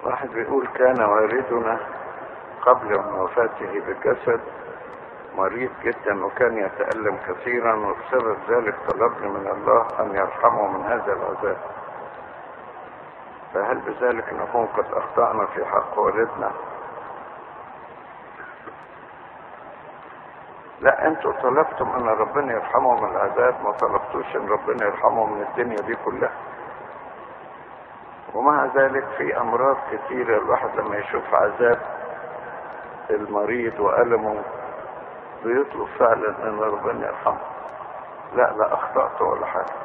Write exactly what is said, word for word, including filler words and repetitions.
واحد بيقول كان والدنا قبل وفاته بالجسد مريض جدا وكان يتألم كثيرا، وبسبب ذلك طلبني من الله أن يرحمه من هذا العذاب، فهل بذلك نكون قد أخطأنا في حق والدنا؟ لا، انتوا طلبتم ان ربنا يرحمه من العذاب، ما طلبتوش ان ربنا يرحمه من الدنيا دي كلها. ومع ذلك في امراض كثيرة الواحد لما يشوف عذاب المريض وألمه بيطلب فعلا ان ربنا يرحمه. لا لا اخطأت ولا حاجة.